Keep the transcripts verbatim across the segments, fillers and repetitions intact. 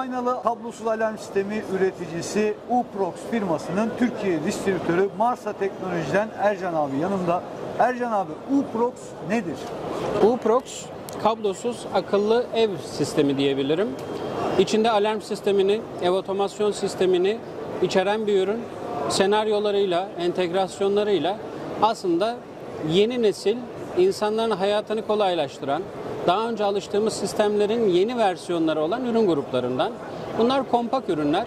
aynalı kablosuz alarm sistemi üreticisi Uproxx firmasının Türkiye distribütörü Marsa Teknoloji'den Ercan abi yanımda. Ercan abi, Uproxx nedir? Uproxx kablosuz akıllı ev sistemi diyebilirim. İçinde alarm sistemini, ev otomasyon sistemini içeren bir ürün. Senaryolarıyla, entegrasyonlarıyla aslında yeni nesil insanların hayatını kolaylaştıran, daha önce alıştığımız sistemlerin yeni versiyonları olan ürün gruplarından. Bunlar kompakt ürünler.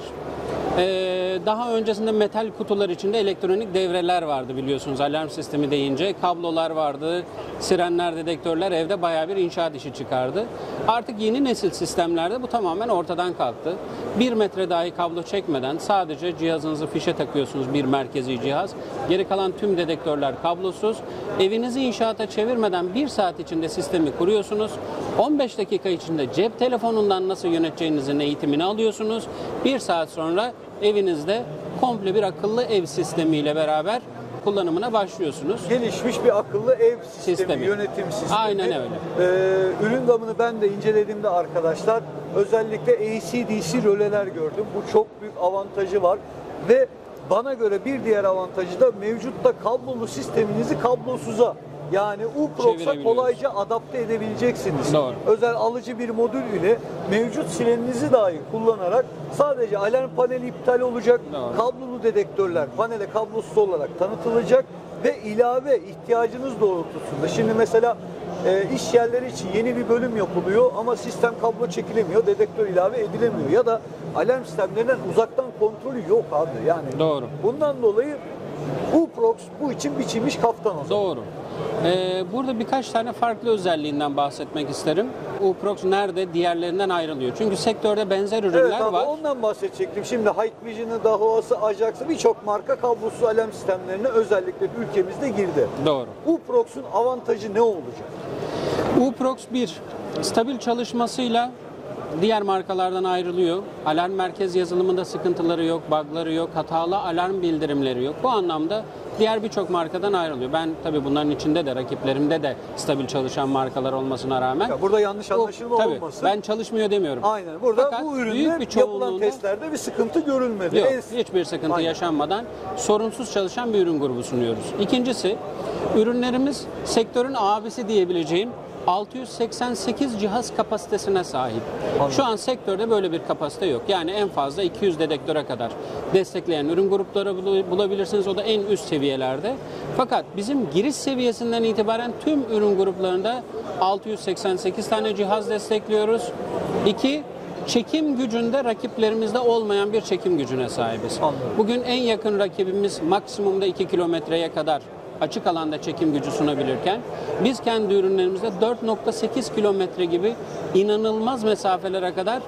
Ee, daha öncesinde metal kutular içinde elektronik devreler vardı biliyorsunuz alarm sistemi deyince. Kablolar vardı, sirenler, dedektörler evde bayağı bir inşaat işi çıkardı. Artık yeni nesil sistemlerde bu tamamen ortadan kalktı. Bir metre dahi kablo çekmeden sadece cihazınızı fişe takıyorsunuz, bir merkezi cihaz. Geri kalan tüm dedektörler kablosuz. Evinizi inşaata çevirmeden bir saat içinde sistemi kuruyorsunuz. on beş dakika içinde cep telefonundan nasıl yöneteceğinizin eğitimini alıyorsunuz. Bir saat sonra evinizde komple bir akıllı ev sistemiyle beraber kullanımına başlıyorsunuz. Gelişmiş bir akıllı ev sistemi, Sistemi. yönetim sistemi. Aynen öyle. Ee, ürün gamını ben de incelediğimde arkadaşlar özellikle A C D C röleler gördüm. Bu çok büyük avantajı var ve bana göre bir diğer avantajı da mevcutta kablolu sisteminizi kablosuza, yani Uproxx'a kolayca adapte edebileceksiniz. Doğru. Özel alıcı bir modül ile mevcut sireninizi dahi kullanarak sadece alarm paneli iptal olacak. Doğru. Kablolu dedektörler panele kablosuz olarak tanıtılacak ve ilave ihtiyacınız doğrultusunda. Şimdi mesela e, iş yerleri için yeni bir bölüm yapılıyor ama sistem kablo çekilemiyor, dedektör ilave edilemiyor ya da alarm sistemlerinden uzaktan kontrolü yok abi. Yani Doğru. bundan dolayı Uproxx bu için biçilmiş kaftan o zaman. Doğru. Ee, burada birkaç tane farklı özelliğinden bahsetmek isterim. Uproxx nerede diğerlerinden ayrılıyor? Çünkü sektörde benzer ürünler Evet abi, var. ondan bahsedecektim. Şimdi Hikvision'ı, Dahua'sı, Ajax'ı birçok marka kablosuz alarm sistemlerine özellikle ülkemizde girdi. Doğru. Uproxx'un avantajı ne olacak? Uproxx bir, stabil çalışmasıyla diğer markalardan ayrılıyor. Alarm merkez yazılımında sıkıntıları yok, bug'ları yok, hatalı alarm bildirimleri yok. Bu anlamda diğer birçok markadan ayrılıyor. Ben tabii bunların içinde de, rakiplerimde de stabil çalışan markalar olmasına rağmen. Ya burada yanlış anlaşılma tabii, olmasın. Ben çalışmıyor demiyorum. Aynen. Burada Fakat bu büyük ürünler bir yapılan testlerde bir sıkıntı görülmedi. Yok, En... hiçbir sıkıntı Aynen. yaşanmadan sorunsuz çalışan bir ürün grubu sunuyoruz. İkincisi, ürünlerimiz sektörün abisi diyebileceğim altı yüz seksen sekiz cihaz kapasitesine sahip. Anladım. Şu an sektörde böyle bir kapasite yok. Yani en fazla iki yüz dedektöre kadar destekleyen ürün grupları bulabilirsiniz. O da en üst seviyelerde. Fakat bizim giriş seviyesinden itibaren tüm ürün gruplarında altı yüz seksen sekiz tane cihaz destekliyoruz. İki, çekim gücünde rakiplerimizde olmayan bir çekim gücüne sahibiz. Anladım. Bugün en yakın rakibimiz maksimumda iki kilometreye kadar açık alanda çekim gücü sunabilirken biz kendi ürünlerimizde dört nokta sekiz kilometre gibi inanılmaz mesafelere kadar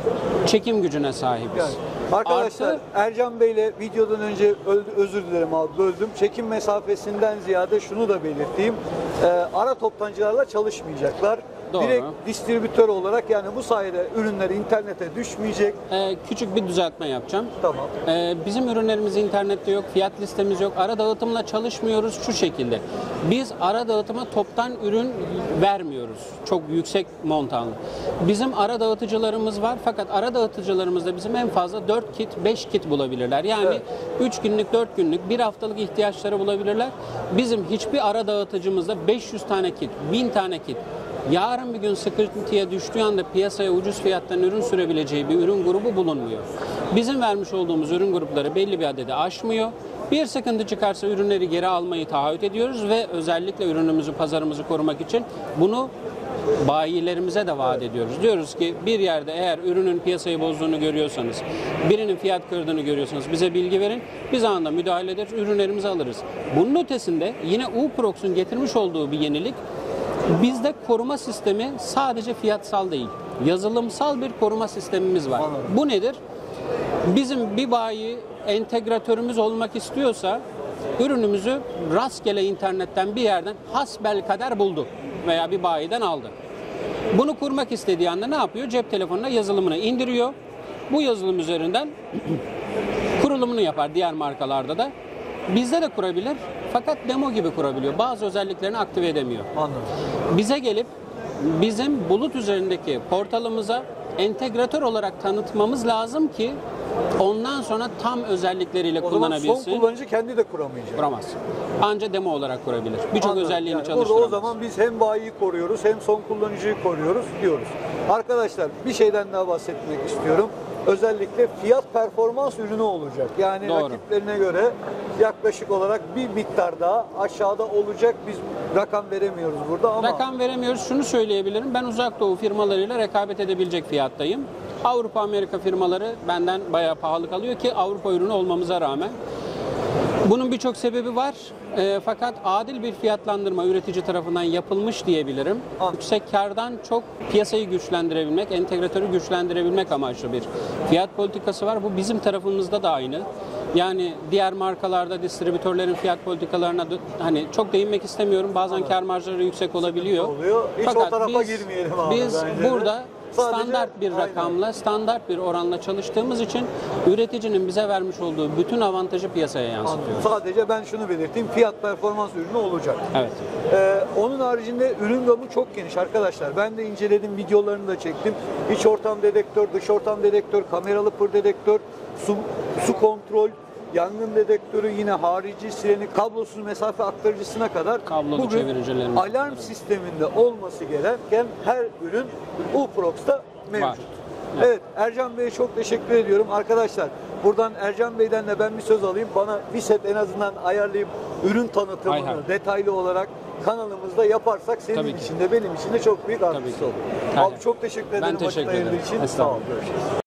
çekim gücüne sahibiz. Yani, arkadaşlar Artı, Ercan Bey'le videodan önce öldü, özür dilerim abi böldüm. Çekim mesafesinden ziyade şunu da belirteyim. Ee, ara toptancılarla çalışmayacaklar. Doğru. Direkt distribütör olarak, yani bu sayede ürünler internete düşmeyecek. e, küçük bir düzeltme yapacağım. Tamam. E, bizim ürünlerimiz internette yok, fiyat listemiz yok, ara dağıtımla çalışmıyoruz şu şekilde. Biz ara dağıtıma toptan ürün vermiyoruz. Çok yüksek montanlı. Bizim ara dağıtıcılarımız var fakat ara dağıtıcılarımızda bizim en fazla dört kit, beş kit bulabilirler. Yani Evet. üç günlük, dört günlük, bir haftalık ihtiyaçları bulabilirler. Bizim hiçbir ara dağıtıcımızda beş yüz tane kit, bin tane kit, yarın bir gün sıkıntıya düştüğü anda piyasaya ucuz fiyattan ürün sürebileceği bir ürün grubu bulunmuyor. Bizim vermiş olduğumuz ürün grupları belli bir adede aşmıyor. Bir sıkıntı çıkarsa ürünleri geri almayı taahhüt ediyoruz ve özellikle ürünümüzü, pazarımızı korumak için bunu bayilerimize de vaat ediyoruz. Diyoruz ki bir yerde eğer ürünün piyasayı bozduğunu görüyorsanız, birinin fiyat kırdığını görüyorsanız bize bilgi verin. Biz anında müdahale ederiz, ürünlerimizi alırız. Bunun ötesinde yine Uproxx'un getirmiş olduğu bir yenilik, bizde koruma sistemi sadece fiyatsal değil, yazılımsal bir koruma sistemimiz var. Anladım. Bu nedir? Bizim bir bayi entegratörümüz olmak istiyorsa ürünümüzü rastgele internetten bir yerden hasbelkader buldu veya bir bayiden aldı. Bunu kurmak istediği anda ne yapıyor? Cep telefonuna yazılımını indiriyor. Bu yazılım üzerinden kurulumunu yapar diğer markalarda da. Bizde de kurabilir fakat demo gibi kurabiliyor. Bazı özelliklerini aktive edemiyor. Anladım. Bize gelip bizim bulut üzerindeki portalımıza entegratör olarak tanıtmamız lazım ki ondan sonra tam özellikleriyle O zaman son kullanabilsin. kullanıcı kendi de kuramayacak. Kuramaz. Anca demo olarak kurabilir. Birçok Anladım. özelliğini Yani çalıştıramaz. Burada o zaman biz hem bayiyi koruyoruz hem son kullanıcıyı koruyoruz diyoruz. Arkadaşlar bir şeyden daha bahsetmek istiyorum. Özellikle fiyat performans ürünü olacak. Yani Doğru. rakiplerine göre yaklaşık olarak bir miktar daha aşağıda olacak. Biz rakam veremiyoruz burada ama Rakam veremiyoruz. Şunu söyleyebilirim. Ben uzak doğu firmalarıyla rekabet edebilecek fiyattayım. Avrupa, Amerika firmaları benden bayağı pahalı kalıyor ki Avrupa ürünü olmamıza rağmen. Bunun birçok sebebi var. E, fakat adil bir fiyatlandırma üretici tarafından yapılmış diyebilirim. Ah. Yüksek kardan çok piyasayı güçlendirebilmek, entegratörü güçlendirebilmek amaçlı bir fiyat politikası var. Bu bizim tarafımızda da aynı. Yani diğer markalarda distribütörlerin fiyat politikalarına dö- hani çok değinmek istemiyorum. Bazen kar marjları yüksek olabiliyor. oluyor. Hiç o Fakat tarafa biz, girmeyelim abi Biz bence de. burada Sadece- standart bir aynen. rakamla, standart bir oranla çalıştığımız için üreticinin bize vermiş olduğu bütün avantajı piyasaya yansıtıyoruz. Sadece ben şunu belirteyim. Fiyat performans ürünü olacak. Evet. Ee, onun haricinde ürün gamı çok geniş arkadaşlar. Ben de inceledim, videolarını da çektim. İç ortam dedektör, dış ortam dedektör, kameralı pır dedektör, su, su kontrol, yangın dedektörü, yine harici sireni, kablosuz mesafe aktarıcısına kadar Kablolu bugün çeviricilerimiz. alarm sisteminde olması gereken her ürün UProx'ta mevcut. Var. Evet, Ercan Bey'e çok teşekkür ediyorum. Arkadaşlar buradan Ercan Bey'den de ben bir söz alayım. Bana bir set en azından ayarlayıp ürün tanıtımını Hay hay. detaylı olarak kanalımızda yaparsak senin Tabii ki. için de benim için de çok büyük Tabii artısı ki. olur. Aynen. Abi çok teşekkür Ben ederim vakit teşekkür ayırdığın ederim. için. Sağ ol. Estağfurullah. Görüşürüz.